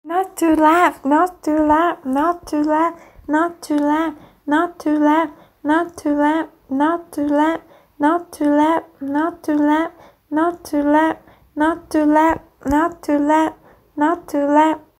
Not to laugh, not to laugh, not to laugh, not to laugh, not to laugh, not to laugh, not to laugh, not to laugh, not to laugh, not to laugh, not to laugh, not to laugh, not to laugh.